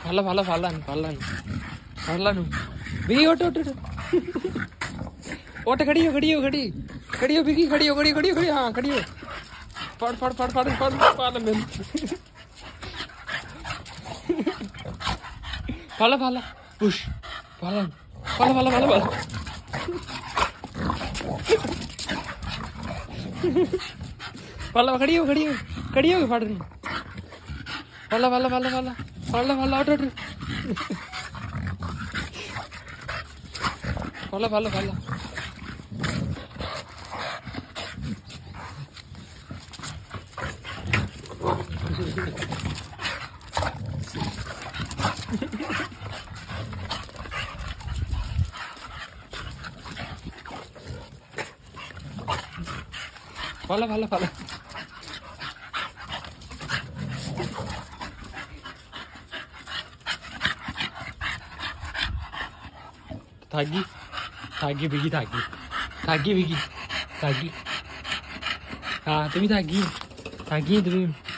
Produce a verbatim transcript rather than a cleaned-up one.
Falla, falla, falla, falla, falla nu. Biggi, oto, oto, oto. ओट खड़ी हो, खड़ी हो, खड़ी, खड़ी हो बिगी, खड़ी हो, खड़ी, खड़ी, खड़ी, हाँ खड़ी हो। पढ़, पढ़, पढ़, पढ़, पढ़, पढ़ में। फला, फला, पुश, फला, फला, फला, फला, फला। फला, खड़ी हो, खड़ी हो, खड़ी हो, पढ़ रही। फला, फला, फला, फला, फला, फला, ओट, ओट। फला, फला, फला। फला, फला, फला। थागी, थागी बिगी, थागी, थागी बिगी, थागी। हाँ तुम्हें थागी, थागी तुम्हें।